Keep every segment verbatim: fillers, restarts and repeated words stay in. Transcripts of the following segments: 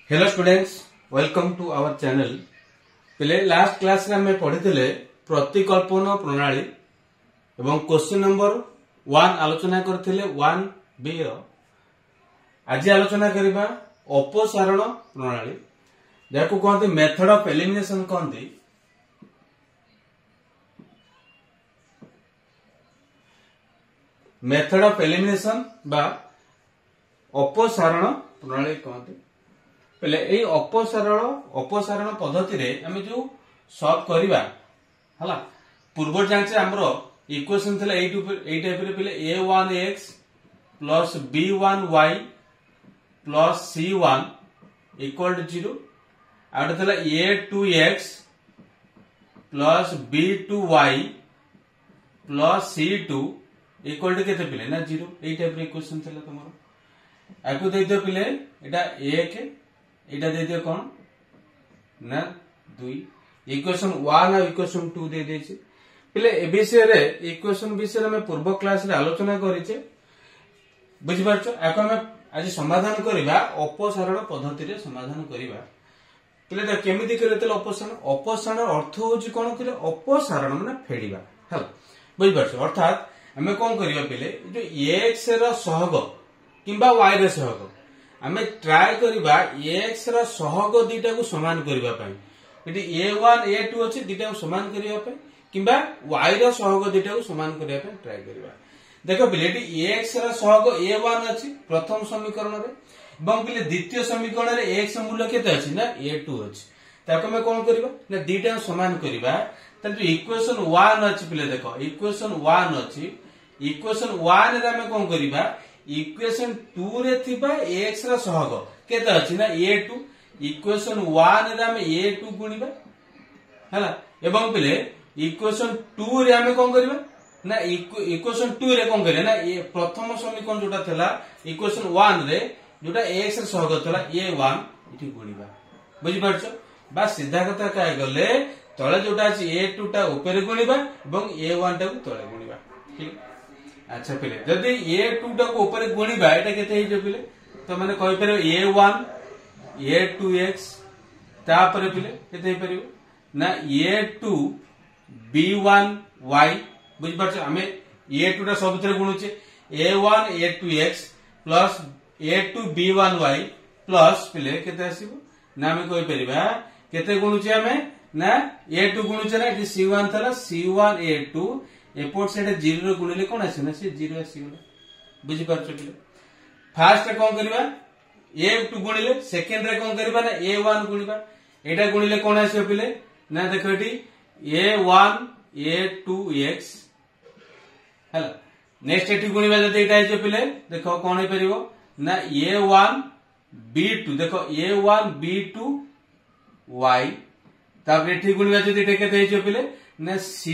Hello students, welcome to our channel. पहले last class रे हमें पढ़िथिले प्रतिकल्पन प्रणाली एवं क्वेश्चन नंबर वन आलोचना करथिले वन बी रो। आज आलोचना करिबा अपसारण प्रणाली, जाको कहते मेथड ऑफ एलिमिनेशन कहते। मेथड ऑफ एलिमिनेशन बा अपसारण प्रणाली कहते। पहले ए अपसारण अपसारण पद्धति रे हमें जो सॉल्व करिबा हला पूर्व जांचे हमरो इक्वेशन थिला एट एट टाइप रे। पहले A one x plus B one Y plus C one equal to zero. आउट थिला A two x plus B two Y plus C two equal to केते पिले ना जीरो। ए टाइप रे इक्वेशन थिला तमरो। आकु दे दियो पिले एटा एक, एटा दे दियो कोन ना दुई। इक्वेशन वन और इक्वेशन टू दे देछि। पिले ए विषय रे इक्वेशन विषय में पूर्व क्लास रे आलोचना करिचे, बुझि पारछो। आको हम आज समाधान करिबा अपसारण पद्धति रे समाधान करिबा। पिले त केमिति करे तले अपसारण अपसारण अर्थ होछि कोन करे अपसारण माने फेडिबा हल, बुझि पारछो। अर्थात हमें कोन करिबा पिले जो x रो सहग किंबा y रो सहग हमें ट्राई करिबा x रो सहग दीटा को समान करिबा पई। एटी ए वन ए टू अछि दीटा को समान करिबा पई किंबा y रो सहग दीटा को समान करिबा पई ट्राई करिबा। देखो पिले एटी x रो सहग ए वन अछि प्रथम समीकरण रे एवं पिले द्वितीय समीकरण रे x मूल्य केते अछि ना ए टू अछि। ताको में कोन करिबा ना दीटा को समान करिबा। त जो इक्वेशन वन अछि पिले देखो इक्वेशन वन अछि। इक्वेशन वन रे हमें कोन करिबा इक्वेशन टू रे थिबा x रा सहग केते अछि ना ए टू। इक्वेशन वन रे हम ए टू गुणिबा हला एवं पिले इक्वेशन टू रे हम कोन करिबा ना इक्वेशन टू रे कोन करे ना ए प्रथम समीकरण जोटा थला इक्वेशन वन रे जोटा x रा सहग थला ए वन इठी गुणिबा। बुझि पारछो बा सीधा कथा काय गले तळे जोटा अछि ए टू टा ऊपर गुणिबा एवं ए वन टा को तळे गुणिबा। ठीक। अच्छा पिले जदि ए टू टा को ऊपर गुणिबा एटा केते हे जे पिले तो माने कहि परबो A one A two X तापर पिले केते हे परबो ना A two B one Y. बुझ पाछो हमें ए टू टा सबथरे गुणुचे A one A two x plus A two B one Y plus पिले केते आसीबो ना हमें कहि परबा केते गुणुचे हमें ना ए टू गुणुचे ना एटी सी वन थला सी वन ए टू एपोर्ट साइड जीरो रे गुणिले कोन आसी ना से जीरो आसी गला। बुझि पारछो पिले फर्स्ट रे कोन करबा ए टू गुणिले सेकंड रे कोन करबा ना ए वन गुणिबा। एटा गुणिले कोन आसी पिले ना देखो एटी A one A two X हला। नेक्स्ट एटी गुणिबा जदि एटा आइछो पिले देखो कोन हे परिबो ना ए वन बी टू देखो A one B two Y तापर एटी गुणिबा जदि एटा केते आइछो पिले ना सी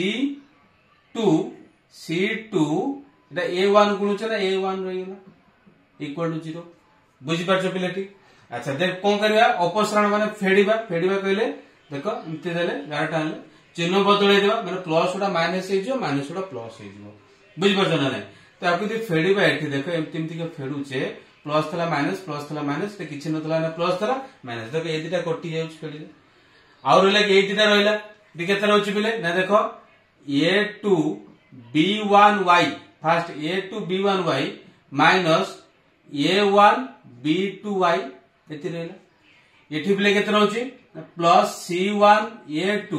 to C to Etah A one गुणुचे ना ए वन रही गला इक्वल टू जीरो। बुझि पारछो पिले ठीक। अच्छा देख कोन करबा अपसारण माने फेडिबा। फेडिबा कहले देखो इते देले गारटा आले चिन्ह बदलै देबा माने प्लस उडा माइनस हे जो माइनस उडा प्लस हे जो। बुझि पारछो ना नै तो आकु दे फेडिबा एठी देखो एमति एमति के फेडुचे प्लस थला माइनस प्लस थला माइनस ते किछि नथला ना प्लस थला माइनस देखो ए दिटा कटि जाउछ फेडी और रहला के ए दिटा रहला दी केते रहउछ पिले ना देखो A two B one Y first A two B one Y minus A one B two Y एति रहला। एठी पिले केते रहउची plus C one A two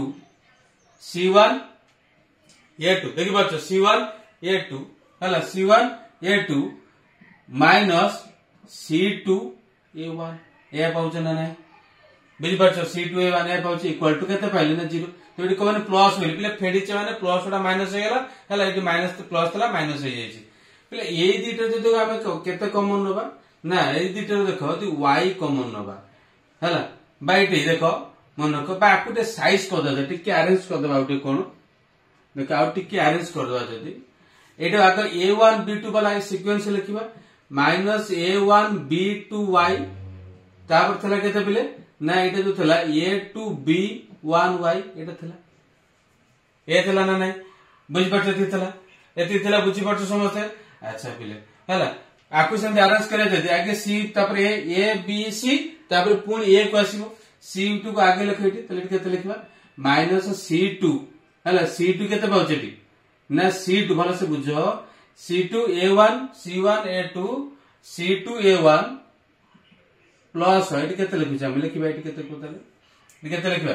C one A two देखि पाछो सी वन ए टू हला C one A two minus C two A one ए पाउछ ना नै। बुझि पाछो सी टू ए वन ए पाउछ इक्वल टू केते पाइले ना जीरो। तो एटी कोने प्लस होइल पिले फेडिचे माने प्लस उडा माइनस हे गेला हला एटी माइनस प्लस थला माइनस हे जायछि। पिले ए दिटा जदि हम केते कॉमन नबा ना ए दिटा देखो दी y कॉमन नबा हला बाइटे देखो मन रखो बा आकुटे साइज कर दे टिके अरेंज कर दबा उटे कोन देखो आ टिके अरेंज कर दबा जदि एटा आगे ए वन बी टू वाला सीक्वेंस लिखिबा minus A one B two Y तापर थला केते पिले ना एटा जो थला A two B one Y एटा थला ए थला ना नै बुझि पाछो थी थला एति थला बुझि पाछो समझते। अच्छा पिले हला आपको सेमती अरेंज कर आगे सी तापर ए बी सी तापर पुणी ए को आसो सी टू को आगे लिख ये लिखा माइनस सी टू है सी टू के पाचे ना सी टू भल से बुझ C two A one C one A two C two A one plus ये केते लिखुचे आम लिखा ये केते लिखा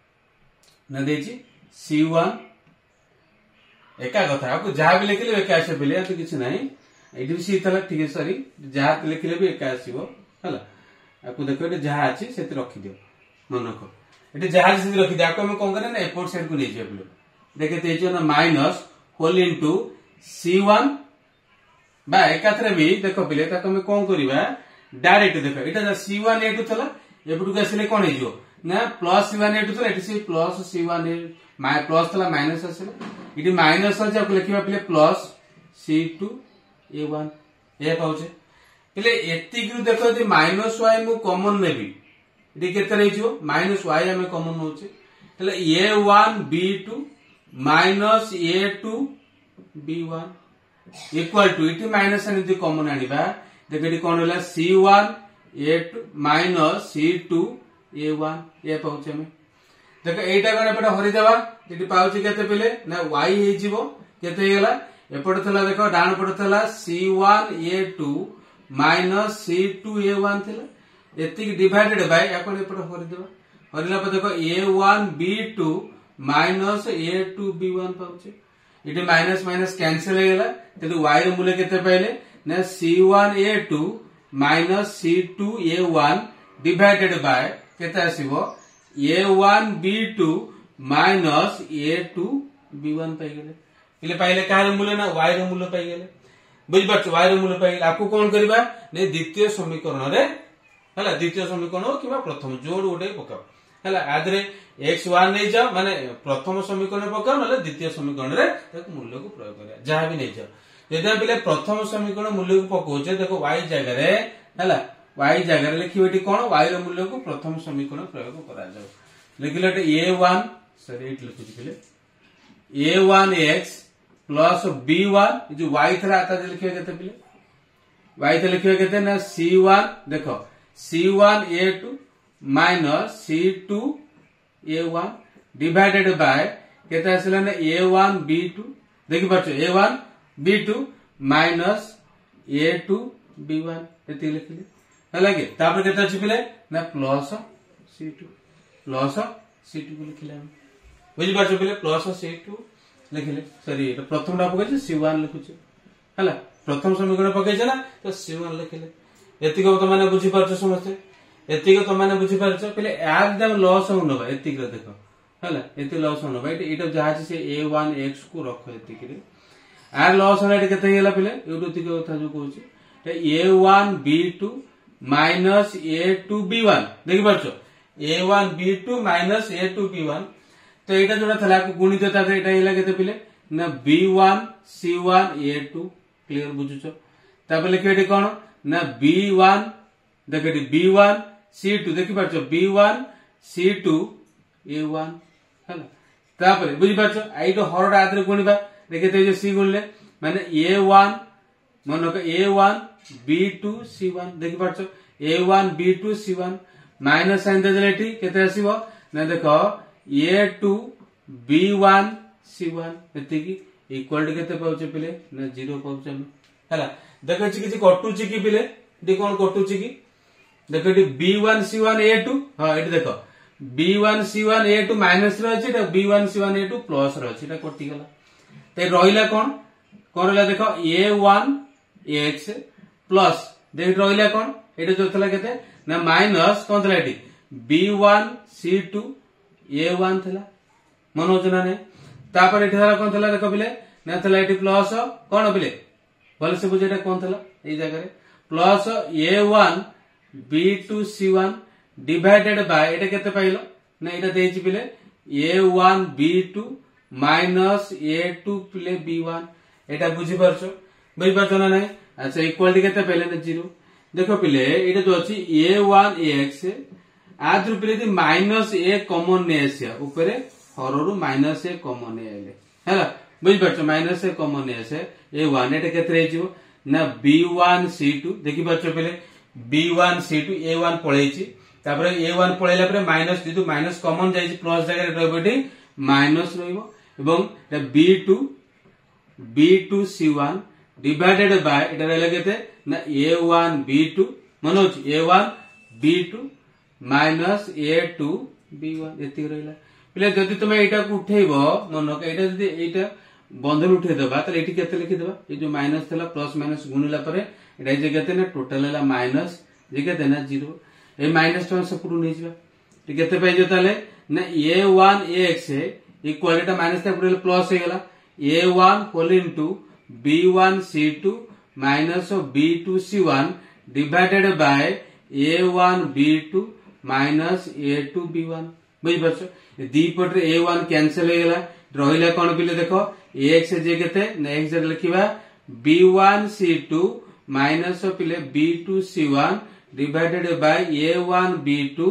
ना देची सी वन एका कथा आपको जहाँ भी लिखिले एका आस पे तो किसी ना ये भी सी था ठीक है सॉरी जहाँ लिखिले भी एका आसो है आपको देखो ये जहाँ अच्छी से रखिद मन रख ये जहाँ से रखिद आपको हम कौन करें एपोर्ट साइड को नहीं जाए देखते ना minus whole into C one एकाथरे भी देख पिले कौन करवा डायरेक्ट देख ये सी वन ए टू था एपटू आसिले कौन हो ना plus C one A two था C plus C one A plus था माइनस आसला ये माइनस अच्छे आपको लिखा पे plus C two A one ये पाचे पे एतिक देख माइनस वाई मु कमन नेबी ये केते माइनस वाई आम कमन नौचे A one B two minus A two B one equal to इटी माइनस कमन आनिबा देख ये कौन है C one A two minus C two A one ये पाचे आम देख यहीटा कौन एपटे हरिदेवा ये पाचे केते पिले ना वाई केते एपटे था देख डाण पटे था C one A two minus C two A one थी एति डिवाइडेड बाय आपन एपटे हरिदेवा हरिला पर देखो A one B two minus A two B one पाचे ये माइनस माइनस कैंसिल हो गला तेणु वाई रो मूल्य केते पाइले ना C one A two minus C two A one divided by केते आसीबो A one B two minus A two B one पाइगले इले पाइले कार मूल्य ना वाई रो मूल्य पाइगले बुझ पाछ वाई रो मूल्य पाइगले आपको कोन करबा ने द्वितीय समीकरण रे हला द्वितीय समीकरण किबा प्रथम जोड़ गोटे पकाओ हला आदरे एक्स वन नहीं जाओ माने प्रथम समीकरण पकाओ ना द्वितीय समीकरण रे ताको मूल्य को प्रयोग करिया जहां भी नहीं जाओ यदि पिले प्रथम समीकरण मूल्य को पकाउचे देखो वाई जगह रे हला वाई जगह रे लिखिबे टी कोन वाई रो मूल्य को प्रथम समीकरण प्रयोग करा जाओ लिखिले ए वन सॉरी एट लिखुची पिले A one x plus B one जो वाई था आता लिखे केते पिले वाई थे लिखे केते ना सी वन देखो C one A two minus C two A one divided by केते आसला ना ए वन बी टू देखि पाछो A one B two minus A two B one एति लिखिले हला के तापर केते अछि पिले ना plus C two plus C two को लिखिले हम बुझि पाछो पिले प्लस सी टू लिखिले सॉरी ये प्रथम टा पके सी वन लिखुचे हला प्रथम समीकरण पके ना तो सी वन लिखिले एतिक तो माने बुझि परछ समस्ते एतिक तो माने बुझि परछ पहिले एकदम लॉस हो नबा एतिक देखो हला एति लॉस हो नबा एटा जहा से ए वन एक्स को रखो एतिक रे आर लॉस होना केते गेला पहिले एटु एतिक कथा जो कहूची A one B two minus A two B one देखि परछ A one B two minus A two B one तो यहाँ जोड़ा था गुणित के पिले ना B one C one A two clear बुझुच लिखे कौन ना बी वन देख बी वन सी टू देखी पार्छ B one C two A one है बुझी पार्छ आई हर आदि गुणवा देखते सी गुणले माने ए वन मन A one B two C one देखी पार्छ A one B two C one minus sign देदेले केते आसीबो ना देखो A two B one C one एतिकी इक्वल टू केते पाउचे पिले ना जीरो पाउचे हम हला देखो छि किछि कटुची की पिले डी कोन कटुची की देखो D B one C one A two हां एटी देखो B one C one A two minus रे अछि त B one C one A two plus रे अछि त कटि गला ते रहिला कोन कोन रहला देखो ए वन एक्स प्लस देख रहिला कोन एटा जो थला केते ना माइनस कोन थला एटी B one C two A one थला मन होचना ने तापर एठी थला कोन थला देखो पिले ना थला एठी प्लस कोन पिले भले से बुझेटा कोन थला ए जगह रे plus A one B two C one divided by एटा केते पाइलो ना एटा देछि पिले A one B two minus A two पिले बी वन एटा बुझी परछो बुझी परछो ना नै अच्छा इक्वल केते पाइले ना जीरो देखो पिले एटा जो अछि ए वन एक्स आद्र पिले माइनस ए कॉमन ने आसिया ऊपरे हररु माइनस ए कॉमन ने आइले हैला बुझ परछ माइनस ए कॉमन ने आसे ए वन एटा केते रे जिवो ना बी वन सी टू देखि पाछो पहिले B one C two A one पळेछि तापर ए वन पळेला पर माइनस जेतु माइनस कॉमन जाइछि प्लस जगह रहबोटी माइनस रहइबो एवं B two B two C one divided by एटा रहला केते ना ए वन बी टू मनोज A one B two minus A two B one एति रहला पहिले जदि तुमे एटा को उठेइबो मनक एटा जदि एटा बंधन उठे दबा त एठी केते लिखि दबा ए जो माइनस थला प्लस माइनस गुणिला पर एटा जे केते ना टोटल हला माइनस जे केते ना जीरो ए माइनस तो सब नै जिबा टी केते पाइ जो ताले ना ए वन एक्स इक्वल एटा माइनस ता पुरे प्लस हे गेला A one whole into B one C two minus B two C one divided by A one B two minus A two B one बुझ परछ दी पटरे ए वन कैंसिल हे गेला रहिला कोन पिले देखो एक्स जे केते नेक्स्ट जे लिखिबा B one C two minus पिले B two C one divided by A one B two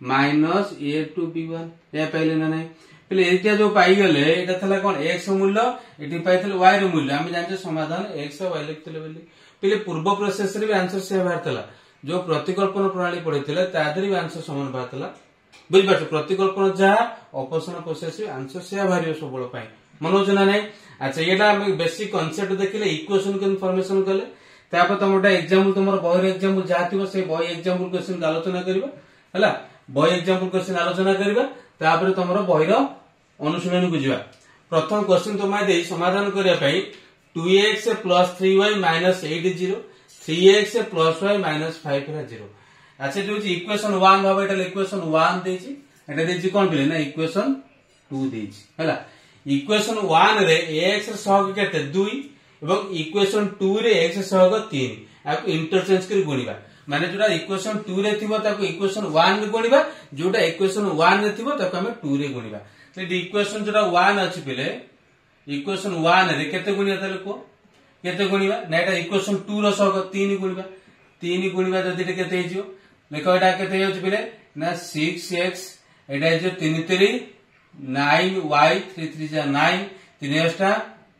minus A two B one या पहिले ना नै पहिले एटा जो पाई गेले एटा थला कोन x मूल्य एटी पाइथले y रो मूल्य हम जानते समाधान x और y लिखतले बोली पहिले पूर्व प्रोसेस रे भी आंसर से बाहरतला जो प्रतिकल्पन प्रणाली पढितले तादरी भी आंसर समान बाहरतला बुझ पाछ प्रतिकल्पन जा ऑपरेशन प्रोसेस रे आंसर से बाहरियो सबळ पाई मनोजना नै अच्छा एटा हम बेसिक कांसेप्ट देखिले इक्वेशन के इन्फॉर्मेशन कले तापर तमटा एग्जांपल तुमर बॉय एग्जांपल जा थिबो से बॉय एग्जांपल क्वेश्चन आलोचना करबा हला बॉय एग्जांपल क्वेश्चन आलोचना करबा तापर तमर बॉय रो अनुशीलन को जीवा प्रथम क्वेश्चन तुम दे समाधान करिया पई two x plus three y minus eight zero three x plus y minus five zero अच्छा जो इक्वेशन वन भाव एटा इक्वेशन वन देछि एटा देछि कोन बिले ना इक्वेशन टू देछि हला इक्वेशन वन रे x सहग केते टू एवं इक्वेशन टू रे x सहग तीन आप इंटरचेंज कर गुणिबा माने जोटा इक्वेशन टू रे थिबो ताको इक्वेशन वन रे गुणिबा जोटा इक्वेशन वन रे थिबो ताको हम टू रे गुणिबा तो इक्वेशन जोटा वन अछि पिले इक्वेशन वन रे केते गुणिया ताले को केते गुणिबा ना एटा इक्वेशन टू रो सहग तीन गुणिबा तीन गुणिबा जदि केते हिजो देखो एटा केते होछि पिले ना सिक्स एक्स एटा जो तीन तीन नाइन वाई थ्री थ्री जा नाइन तीन एक्स्ट्रा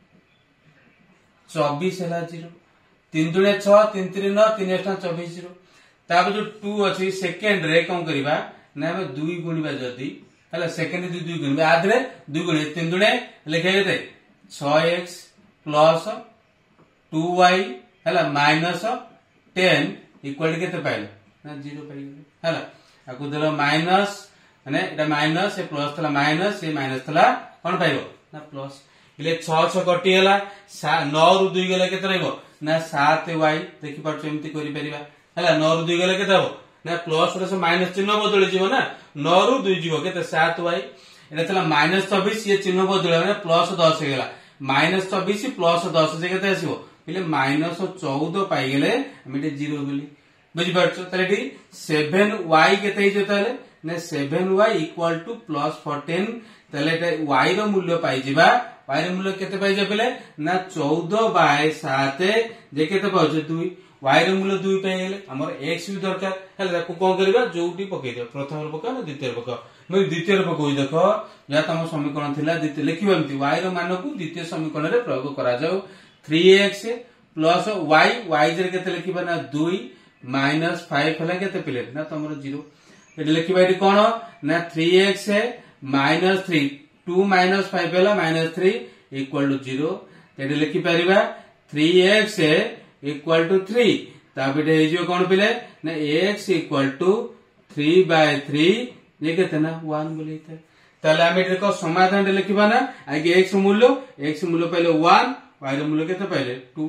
चौबीस है जीरो तीन दुणे छह तीन तीन नौ तीन एक्स्ट्रा चौबीस जीरो तापर जो टू अछि सेकंड रे कोन करबा ना हम दुई गुणिबा जदी हला सेकंड दु दुई गुणिबा आदरे दुई गुणे तीन दुणे लिखे जेते छह एक्स प्लस टू वाई हला माइनस टेन इक्वल केते पाइल ना जीरो पाइल हला आकु देलो माइनस माने एटा माइनस ए प्लस थला माइनस ए माइनस थला कोन पाइबो ना प्लस इले छह छह कटि गेला नौ रु दुई गेला केते रहबो ना सात वाई देखि पाछो एमति करि परिबा हला नौ रु दुई गेला केते हबो ना प्लस रे से माइनस चिन्ह बदल जीवो ना नौ रु दुई जीवो केते सात वाई एटा थला माइनस चौबीस ये चिन्ह बदल माने प्लस दस गेला माइनस चौबीस प्लस दस जे केते आसीबो इले माइनस चौदह पाई गेले हम जीरो बोली बुझि पाछो तले डी सेवन वाई केते हिजो तले ने seven y equal to plus fourteen तले वाई रो मूल्य पाई जिबा वाई रो मूल्य केते पाई जबले ना चौदह बाय सात जे केते पाउछ दुई वाई रो मूल्य दुई पाई गेले हमर x भी दरकार हेले ताको कोन करबा जोटी पकै दियो प्रथम रो पका ना द्वितीय रो पका मैं द्वितीय रो पकोइ देखो या तम समीकरण थिला द्वितीय लिखिबा एमति वाई रो मान को द्वितीय समीकरण रे प्रयोग करा जाऊ three x plus y y जे केते लिखिबा ना दुई माइनस फाइव हला केते पिले ना तमरो जीरो एटा लिखिबा एटी कोन ना three x minus three two minus five हला minus three equal to zero एटा लिखि परिबा three x equal to three ताबिटे हे जो कोन पिले ना x equal to three by three ये केते ना वन बोलिते ताले हम एटा को समाधान रे लिखिबा ना आगे x मूल्य x मूल्य पहले वन y रो मूल्य केते पहले टू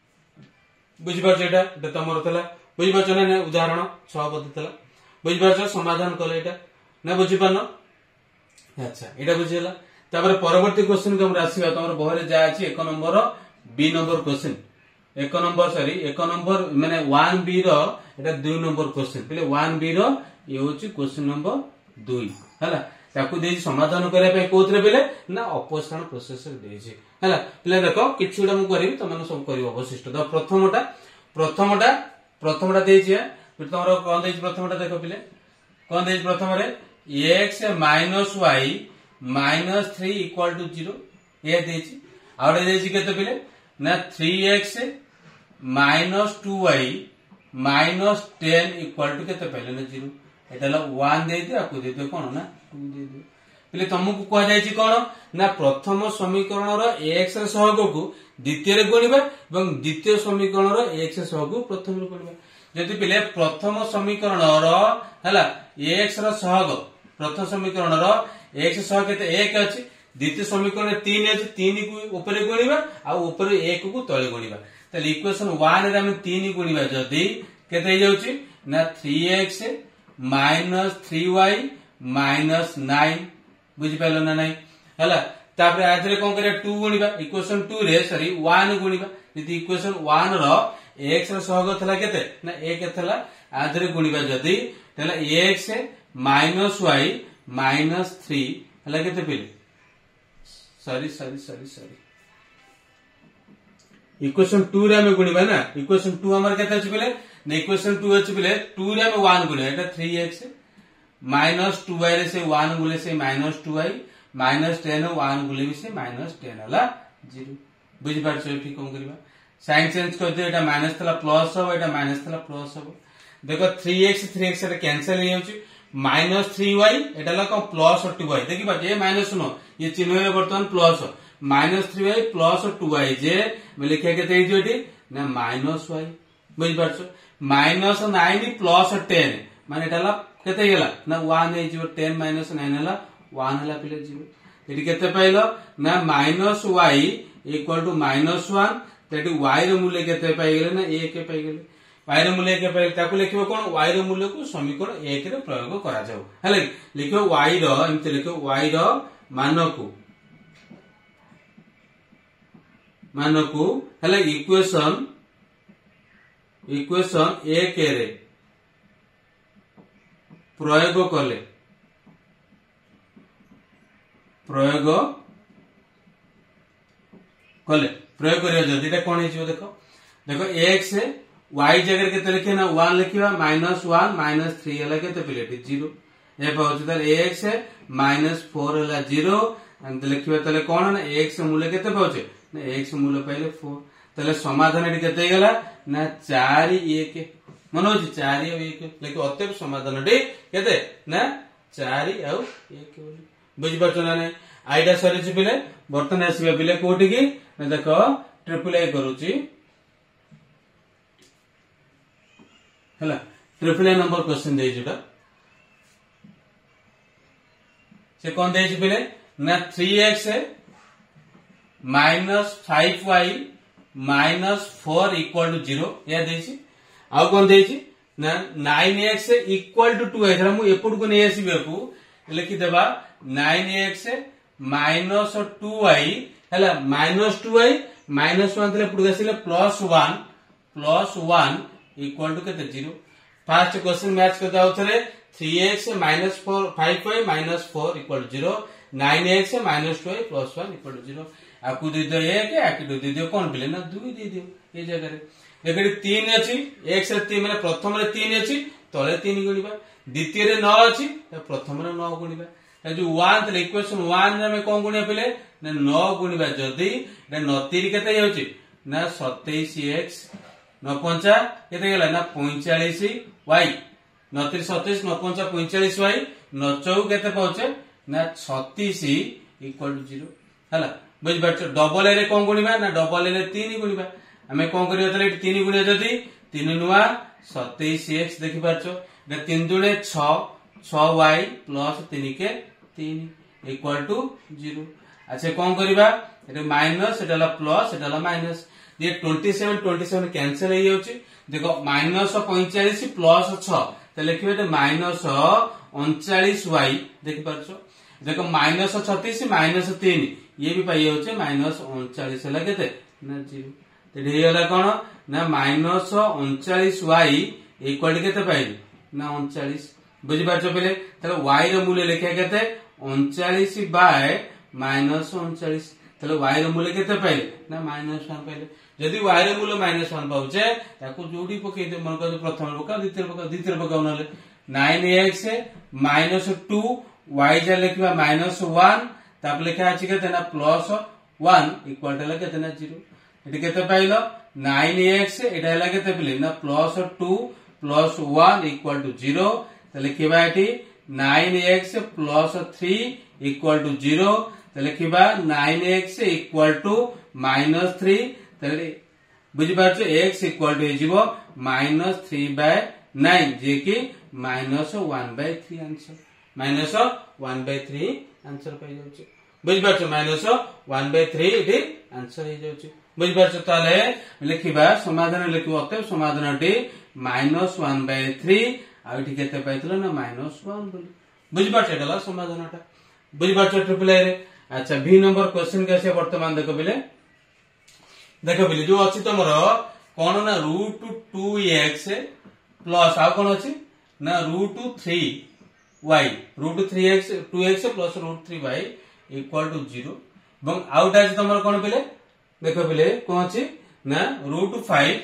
बुझि पाछ एटा एटा तमरो तला बुझि पाछ ना उदाहरण छह बदतला बुझि पाछ समाधान कले एटा ना बुझि पानो अच्छा एटा बुझिला तापर परवर्ती क्वेश्चन को हम रासिबा तमरो बहरे जा अछि एक नंबर बी नंबर क्वेश्चन एक नंबर सॉरी एक नंबर माने वन बी रो एटा दो नंबर क्वेश्चन पहिले वन बी रो ये होची क्वेश्चन नंबर दो हला ताकू देई समाधान करे पे कोथरे पहिले ना अपसारण प्रोसेस रे देई हला पहिले देखो किछुडा मु करिवि तमन सब करिवो अवशिष्ट द प्रथमटा प्रथमटा प्रथमटा देई छै तमरो कोन देई प्रथमटा देखो पहिले कोन देई प्रथम रे x minus y minus three equal to zero ये देई छै आउडे देई छै केते पहिले ना three x minus two y minus ten equal to केते पहले ना जीरो एटा वन दे दियो आपको दे दियो कोन ना टू दे दियो पहले तुमको कह जायछि कोन ना प्रथम समीकरण रो x रे सहग को द्वितीय रे गुणिबा एवं द्वितीय समीकरण रो x सहग को प्रथम रे गुणिबा जदि पहले प्रथम समीकरण रो हला x रो सहग प्रथम समीकरण रो x सहग केते एक अछि द्वितीय समीकरण तीन अछि तीन को ऊपर गुणिबा आ ऊपर एक को तळे गुणिबा तले इक्वेशन वन रे हम तीन गुणिबा जदि केते हो जाउछि ना three x minus three y minus nine बुझि पाइलो ना नहीं हला तापर आधरे कोन करे टू गुणिबा इक्वेशन टू रे सॉरी वन गुणिबा यदि इक्वेशन वन रो x रो सहग थला केते ना एक थला आधरे गुणिबा जदि तला x minus y minus three हला केते पेले sorry sorry sorry sorry equation two रे हम गुणिबा ना इक्वेशन टू हमर केते अछि पेले ना इक्वेशन टू अछि पेले टू रे हम वन गुणिबा एटा three x minus two y रे से वन गुले से minus two y minus ten one गुले भी से माइनस टेन हला जीरो बुझि पाछो ठीक कोन करबा साइन चेंज कर दे एटा माइनस थला प्लस हो एटा माइनस थला प्लस हो देखो थ्री एक्स थ्री एक्स रे कैंसिल हो जाउची माइनस थ्री वाई एटा ला को प्लस टू वाई देखि बा जे माइनस नो ये चिन्ह रे वर्तमान plus minus three y plus two y जे मैं लिखिया केते हे जोटी ना माइनस वाई बुझि पाछो माइनस नाइन प्लस टेन माने एटा ला केते गेला ना वन हे जो टेन माइनस नाइन हला वन हला पले जीरो एटी केते पाइलो ना minus y equal to minus one तेटी वाई रो मूल्य केते पाइ गेले ना एक पाइ गेले वाई रो मूल्य के पाइ ताको लिखिबो कोन वाई रो मूल्य को समीकरण एक रे प्रयोग करा जाऊ हले लिखो वाई रो एमते लिखो वाई रो मान को मान को हले इक्वेशन इक्वेशन एक रे प्रयोग कले प्रयोग कले प्रयोग करिया जदि एटा कोन हिजो देखो देखो x y जगह केते लिखे ना वन लिखिबा माइनस वन माइनस थ्री हला केते प्लेट जीरो ए पहुच ताले x माइनस फोर हला जीरो अंत लिखिबा ताले कोन ना x मूल्य केते पहुचे ना x मूल्य पाइले फोर ताले समाधान एटी केते गेला ना चार एक मन हो चार एक लेकिन अतएव समाधान टे केते ना चार आ एक बुझि पाछो ना नहीं आईडा सरी पिले बर्तन आसीबे पिले कोठी की देखो ट्रिपल ए करूची हला ट्रिपल ए नंबर क्वेश्चन दे जोटा से कोन दे पिले ना three x minus five y minus four equal to zero या देछि आ कोन देछि ना nine x equal to two एथरा मु एपुड को नै आसीबे को लिखि देबा nine x minus two y हला minus two y minus one तले पुड गसिले plus one plus one equal to केते जीरो फर्स्ट क्वेश्चन मैच करता दाउ थरे three x minus four five y minus four equal to zero nine x minus two Y plus one equal to zero आकु दे दियो एक आकु दे दियो कोन पिले ना दुई दे दियो ए जगह रे एगडी तीन अछि एक्स रे तीन माने प्रथम रे तीन अछि तळे तीन गुणिबा द्वितीय रे नौ अछि त प्रथम रे नौ गुणिबा ए जो वन त इक्वेशन वन रे हम कोन गुणिया पिले ना नौ गुणिबा जदी ना नौ तीन केते होछि ना सत्ताईस एक्स नौ पंचा केते गेला ना पैंतालीस वाई नौ तीन सत्ताईस नौ पंचा पैंतालीस वाई नौ चौ केते पहुचे ना छत्तीस इक्वल टू जीरो हला बुझ बात डबल ए रे कोन गुणिबा ना डबल ए रे तीन गुणिबा हमें कोन करियो तले तीन गुणिया जदी तीन नुआ सत्ताईस एक्स देखि पाछो ना तीन दुणे छह छह वाई प्लस तीन के तीन इक्वल टू जीरो अच्छा कोन करिबा एटा माइनस एटा ला प्लस एटा ला माइनस ये सत्ताईस सत्ताईस कैंसिल हो जाउची देखो माइनस पैंतालीस प्लस छह त लिखिबे त माइनस उनचालीस वाई देखि पाछो देखो माइनस छत्तीस माइनस तीन ये भी पाई होचे माइनस उनचालीस हला केते ना जीरो तेडे हेला कोन ना माइनस उनचालीस वाई इक्वल केते पाइली ना उनचालीस बुझि पाछो पहिले तले y रो मूल्य लिखिया केते उनचालीस बाय माइनस उनचालीस तले y रो मूल्य केते पाइले ना माइनस वन पाइले जदी y रो मूल्य माइनस वन पाउचे ताको जोडी पके दे मन को प्रथम पका द्वितीय पका द्वितीय पका नले nine x minus two y जा लिखबा माइनस वन ताप लिखा अछि केते ना प्लस वन इक्वल टले केते ना जीरो एटी केते पाइलो नाइन एक्स एटा हला केते पिले ना plus two plus one equal to zero लिखा ये nine x plus three equal to zero लिखा nine x equal to minus three बुझीपार x equal to minus three by nine जे कि minus one by three answer minus one by three answer पाई जाउची बुझीपार minus one by three ये answer हो जाउची बुझीपार ताले लिखा समाधान लिखो अतः समाधान टी माइनस वन बाय थ्री आउठी केते पाइतलो ना माइनस वन बोली बुझीपार एटा समाधानटा बुझीपार ट्रिपल ए रे अच्छा बी नंबर क्वेश्चन के आसे वर्तमान देखो बिले देखो बिले जो अछि तमरो कोन ना रूट टू एक्स प्लस आ कोन अछि ना root three y root three x two x plus root three y equal to zero एवं आउटा अछि तमरो कोन बिले देखो बिले कोन अछि ना root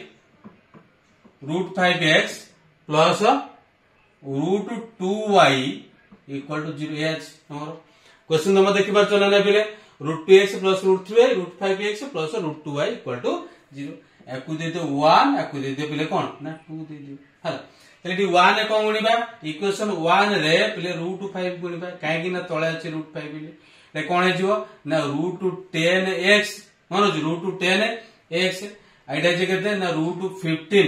five root five x plus root two y equal to zero each question number देखी पार ना पिले root two x plus root three y root five x plus root two y equal to zero याकू दे दियो one याकू दे दियो पिले कोन ना टू दे दियो हला तले डी वन कोन गुणीबा इक्वेशन वन रे पिले रूट फाइव गुणीबा काहे कि ना तळे अछि रूट फाइव पिले रे कोन हे जिवो ना रूट टेन एक्स मानो जी रूट टेन एक्स आइडा जे केते ना रूट फिफ्टीन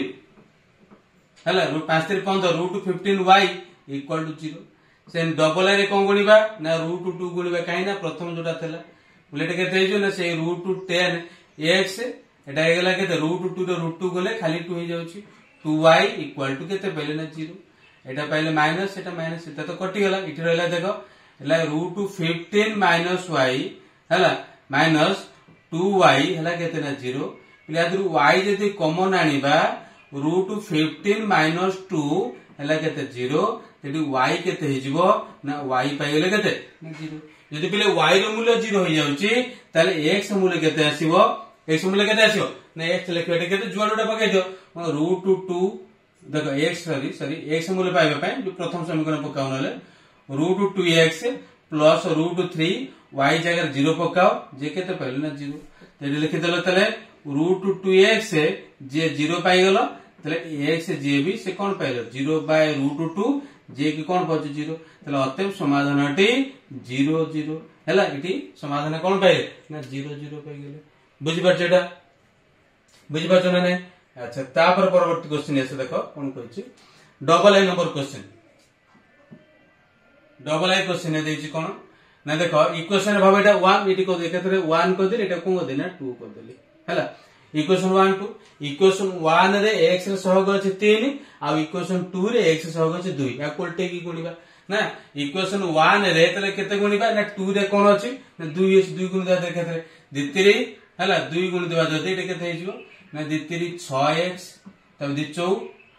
हला रूट पाँच तीन पंद्रह root fifteen y equal to zero से डबल रे कोन गुणीबा ना रूट टू गुणीबा काहे ना प्रथम जोटा थला बुलेट केते हेजो ना से रूट टेन एक्स एटा हे गेला केते रूट टू रे रूट टू गले खाली टू हे जाउची टू वाई इक्वल टू केते पहिले ना जीरो एटा पहिले माइनस एटा माइनस एटा तो कटि गेला इठी रहला देखो हला रूट फिफ्टीन माइनस वाई हला माइनस टू वाई हला केते ना जीरो पिले आदरु वाई जदी कॉमन आनिबा रूट फिफ्टीन माइनस टू हला केते जीरो तेडी y केते हेजिवो ना y पाइले केते जीरो जदी पिले y रो मूल्य जीरो हो जाउची ताले x मूल्य केते आसीबो x मूल्य केते आसीबो ना x लिखबेटे केते जुआडोटा पकाइ दियो रूट टू देखो x सॉरी सॉरी x मूल्य पाइबा पय जो प्रथम समीकरण पकाउ नले root two x plus root three y जगह जीरो पकाओ जे केते पाइले ना जीरो तेडी लिखि देलो तले रूट टू एक्स जे जीरो पाइ गेलो तले x जे भी से कोन पाइलो जीरो बाय रूट टू जे कि कोन पाछ जीरो तले अतएव समाधानटी जीरो जीरो हैला इटी समाधान कोन पाइले ना जीरो जीरो पाइ गेले बुझि परछेटा बुझि परछ ना नै अच्छा तापर परवर्ती क्वेश्चन एसे देखो कोन कहछि double A number question double A question ए देछि कोन ना देखो इक्वेशन भाबे एटा वन इटी को देखतरे वन को दे एटा को दे ना टू को देली हैला equation one two equation one रे x रे सहग अछि तीन आ इक्वेशन टू रे x सहग अछि दो या कोल्टे की गुणीबा ना इक्वेशन वन रे तले केते गुणीबा ना टू रे कोन अछि ना दो x दो गुण दा देखतरे दितिरी हला दो गुण देबा जदि एटा केते हेजिवो ना दितिरी छह एक्स तब दिचौ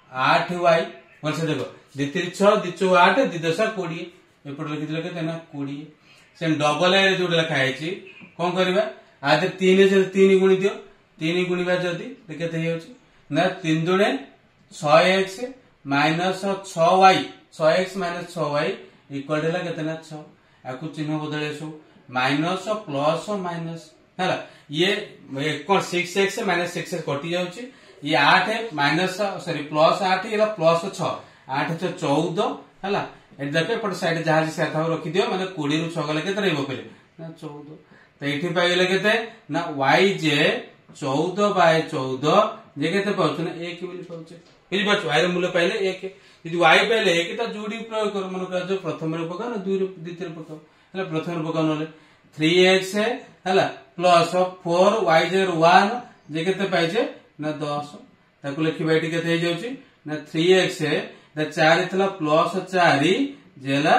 आठ वाई वलसे देखो दितिरी छह दिचौ आठ दिदशा बीस एपट लिखि दिले केते ना बीस सेम डबल ए जो लिखा आइछि कोन करबा आदे तीन से तीन गुणी दियो तीन गुणीबा जदि केते हेउछि ना तीन दुणे छह एक्स माइनस छह वाई छह एक्स माइनस छह वाई इक्वल हैला केते ना छह आकु चिन्ह बदले सो माइनस प्लस माइनस हैला ये कोन छह एक्स माइनस छह एक्स कटि जाउछि ये आठ माइनस सॉरी प्लस आठ एला प्लस छह आठ छ चौदह हैला ए देखो पट साइड जहाज से था रखि दियो माने बीस रु छह गले केते रहबो पहिले ना चौदह त एठी पाइ गेले केते ना y जे चौदह बाय चौदह जे केते पाउछ ना एक बोली पाउछ बुझि पाछ y रे मूल्य पाइले एक यदि y पाइले एक त जोडी प्रयोग कर मन का जो प्रथम रे पका ना दुई रे द्वितीय पका हला प्रथम रे पका नले तीन एक्स हला प्लस चार y जे एक जे केते पाइछे ना दस ताको लिखिबा एठी केते हे जाउची ना तीन एक्स द चार थला प्लस चार जेला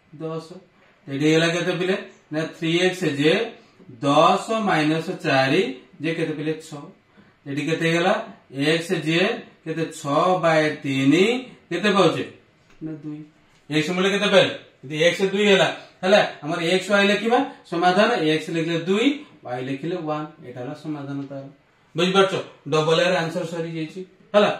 दस एठी हेला केते पिले ना तीन एक्स जे दस माइनस चार जे केते पिले छह एठी केते गेला x जे केते छह बाय तीन केते पाउचे ना दो x मूल्य केते पाइल यदि x दो हैला हैला हमर x y लिखिबा समाधान x लिखले दो y लिखले एक एटाला समाधान तार बुझि परछो डबल एर आंसर सरी जेछि हैला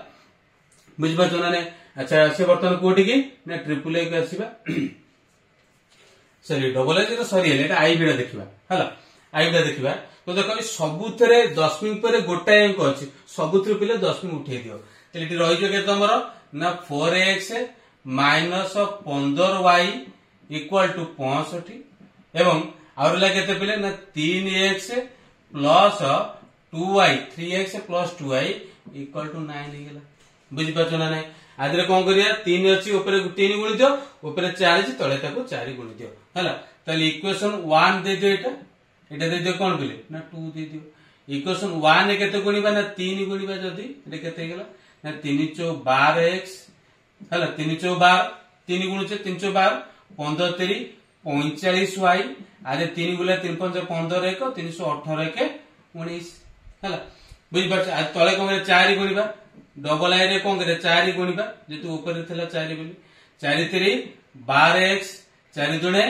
बुझि परछो ना नै अच्छा से बर्तन कोठी की ना ट्रिपल ए के आसीबा सॉरी डबल ए जे सरी हैला एटा आई बिडा देखिबा हैला आई बिडा देखिबा तो देखो सबुथरे दशमिक पर गोटाए अंक अच्छी सबुथ पिले दशमिक उठे दियो ये रही है तुम ना फोर एक्स माइनस पंदर वाई इक्वाल टू पैंसठ एवं आउ रहा पिले ना तीन x plus two y three x plus two y equal to nine हो बुझीपार ना ना आदि कौन करिया तीन अच्छी तीन गुणी दियो ऊपर चार तले चार गुणी दियो है इक्वेशन वन दे दियो एटा एटा दे दियो कौन पिले ना टू दे दियो इक्वेशन वन केते गुणिबा ना तीन गुणिबा जदी एटा केते गेला ना तीन चौ बार एक्स है तीन चौ बार तीन गुणुचे तीन चौ बार पंदर तेरी पैंचाश वाई आदि तीन गुला तीन पंच पंदर एक तीन सौ अठर एक उन्नीस है बुझीपार तले कौन चार गुणिबा डबल आई कौन कर चार गुणिबा जेतु ऊपर थिला चार बोली चार तेरी बार एक्स चार दुणे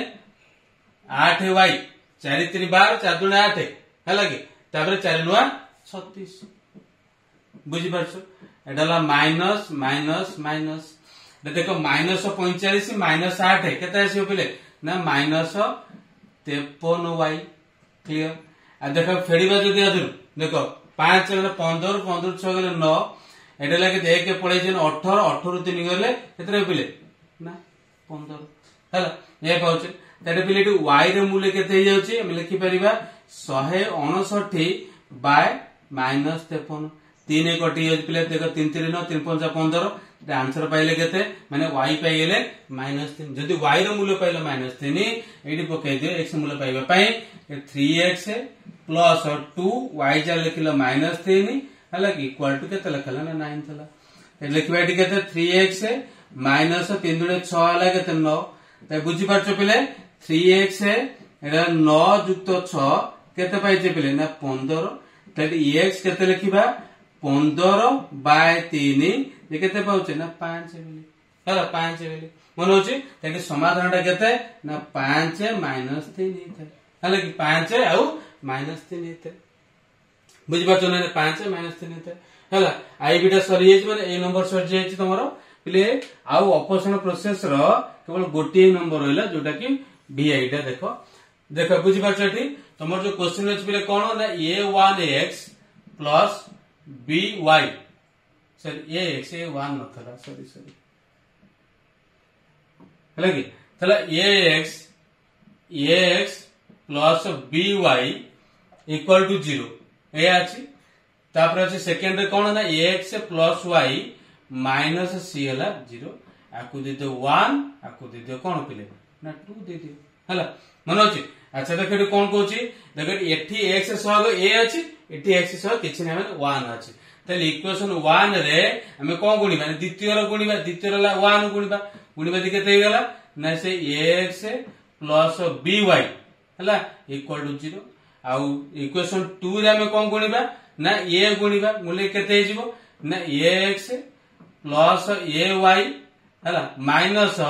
आठ वाई चार तीन बार चार दुणे आठ है कि चार नुआ छत्तीस बुझीपार एटा माइनस माइनस माइनस देखो माइनस पैंचाश माइनस आठ केते आसो पिले ना माइनस तेपन वाई क्लियर आ देखो फेड़वा जदि आदि देखो पांच पंदर पंदर छह गले नौ एटा लगे एक पड़े अठर अठर तीन गले केते पिले ना पंदर है ये पाचे पिले वाई रे मूल्य केते जाउची हम लिखि परिबा एक सौ उनसठ बाय माइनस तेपन तीन कटि पिले देख तीन तीन नौ तीन पंचा पंदर आंसर पाइले केते माने वाई पाइले माइनस तीन जदि वाई रो मूल्य पाइले माइनस तीन एटी पकई दियो एक्स मूल्य पाइबा पई three x plus two y जा लिखिलो माइनस तीन हला कि इक्वल टू केते लिखला ना नाइन थला ए लिखबा एटी केते थ्री एक्स माइनस तीन दुणे छह हला केते नौ त बुझी पारछो पिले थ्री एक्स एटा नौ युक्त छह केते पाइछे पिले ना पंदर त एक्स केते लिखिबा पंदर बाय तीन ये केते पाउचे ना पांच है पांच मन हो समाधान टा केते ना पांच माइनस तीन है कि पांच आउ माइनस तीन बुझीपार ना पांच माइनस तीन है आई बीटा सरी जाइए ए नंबर सरी जाइए तुम पिले आउ ऑपरेशन प्रोसेस रो केवल गोटे नंबर रहा जोटा कि भिआई टा देख देख बुझीपार तुम जो क्वेश्चन अच्छे पिले कौन ना ए one x plus b y sorry a x a one नथला सॉरी सॉरी है कि थला a x a x plus b y equal to zero ए अछि तापर अछि सेकंड रे कोन ना a x plus y minus c हला जीरो आकु दे दो वन आकु दे दो कोन पिले ना टू दे दियो हला मन अछि अच्छा देख एठी कोन कहूची देख एठी एक्स सह ए अछि एटी एक्स सह किछि ना वन अछि तले इक्वेशन वन रे हमें कोन गुणिबा द्वितीय रो गुणिबा द्वितीय ला वन गुणिबा गुणिबा दि केते गेला ना से एक्स प्लस बी वाई हला इक्वल टू जीरो आउ इक्वेशन टू रे हमें कोन गुणिबा ना ए गुणिबा मूल्य केते हिजिबो ना एक्स प्लस ए वाई हला minus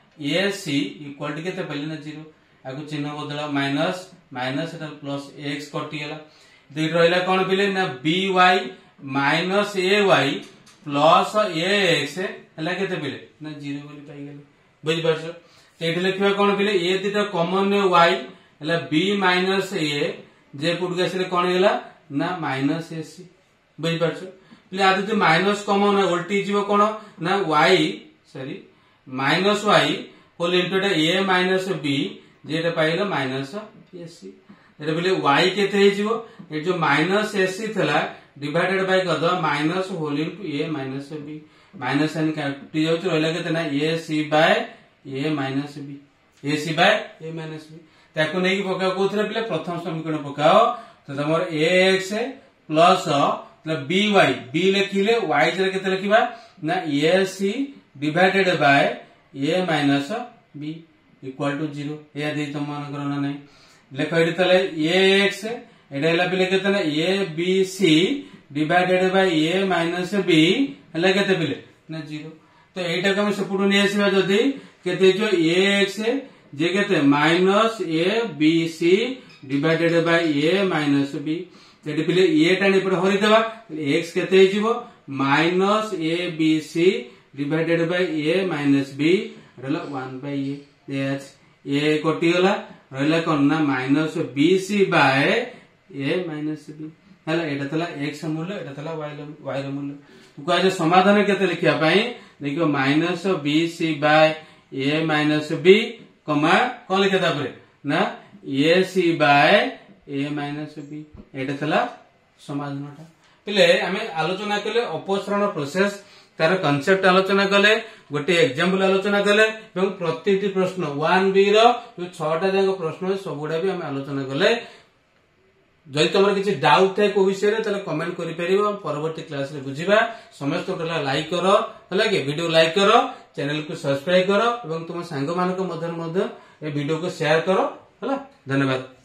a c equal to केते पहिले ना जीरो आगु चिन्ह बदला माइनस माइनस एटा प्लस एक्स कटि गेला दुई रहिला कोन पिले ना b y minus a y plus a x हला केते पिले ना जीरो बोली पाई गेले बुझि परछो एठी लिखबा कोन पिले ए दिटा कॉमन वाई हला बी माइनस ए जे पुटगा से कोन गेला ना माइनस ए सी बुझि परछो पिले आदि जे माइनस कॉमन उल्टी जीवो कोन ना y sorry minus y whole into a minus b जेटा पाइलो माइनस ए सी एटा बोले y केते हे जीवो ए जो माइनस एसी थला डिवाइडेड बाय कद minus whole into a minus b minus sign काटी जाउ छ रहला केते ना a c by a minus b a c by a minus b ताको नै कि पकाओ कोथरे पिले प्रथम समीकरण पकाओ तो तमर ax प्लस मतलब by b लिखिले y जरे केते लिखिबा ना ac divided by a minus b equal to zero या दे तुम मानकर ना नहीं लेखो एडी तले ax एडा हला पिले केते ना a b c divided by a minus b हला केते पिले ना जीरो तो एटा को हम सपुटु नै आसीबा जदी केते जो ax जे केते minus a b c divided by a minus b तेडी पिले a टा नै पर हरि देबा x केते हे जीवो minus a b c divided by a minus b रहला वन बाय a एच ए कटिगला रहला कोन ना minus b c by a minus b है एटा थला एक्स मूल्य एटा थला वाई मूल्य कह समाधान केते लिखिया पाई देखो minus b c by a minus b comma कौन लिखे तापरे ना a c by a minus b एटा थला समाधानटा पिले आमे आलोचना कले अपसरण प्रोसेस तार कॉन्सेप्ट आलोचना कले गोटे एग्जांपल आलोचना कले एवं प्रत्येक प्रश्न वन बी रो जो छटा जाक प्रश्न सबुडा भी आमे आलोचना कले जदि तुम किसी डाउट थाए को विषय रे ताले कमेंट करि परिबो परवर्ती क्लास रे बुझिबा समस्त टोला लाइक करो हला कि वीडियो लाइक करो चैनल को सब्सक्राइब करो एवं तुम सांग मानक मध्य मध्य ए वीडियो को शेयर करो हला धन्यवाद।